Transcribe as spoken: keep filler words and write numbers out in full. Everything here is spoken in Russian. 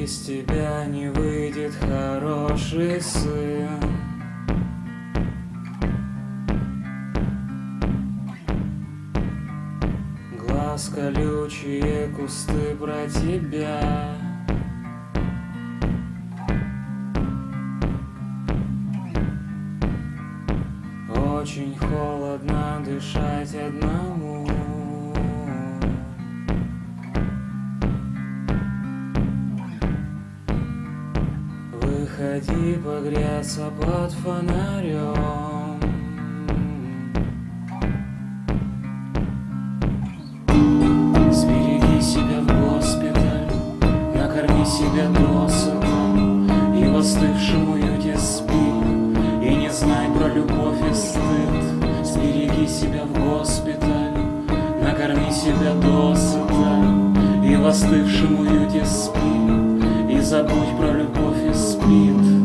Из тебя не выйдет хороший сын. Глаз колючие, кусты про тебя. Очень холодно дышать одному. Выходи погреться под фонарем. Сбереги себя в госпиталь, накорми себя досыта, и в остывшем уюте спи, и не знай про любовь и стыд. Сбереги себя в госпиталь, накорми себя досыта, и в остывшем уюте спи, и забудь про любовь и спит.